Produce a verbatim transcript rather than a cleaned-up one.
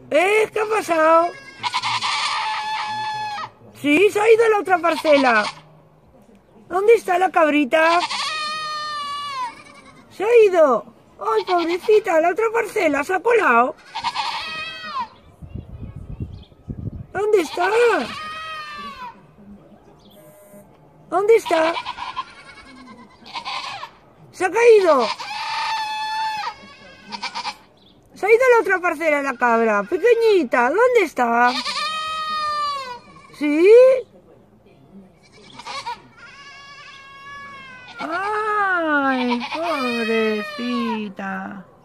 ¿Eh? ¿Qué ha pasado? Sí, se ha ido a la otra parcela. ¿Dónde está la cabrita? Se ha ido. Ay, pobrecita, la otra parcela se ha colado. ¿Dónde está? ¿Dónde está? Se ha caído. Se ha ido a la otra parcela la cabra. Pequeñita, ¿dónde está? ¿Sí? Ay, pobrecita.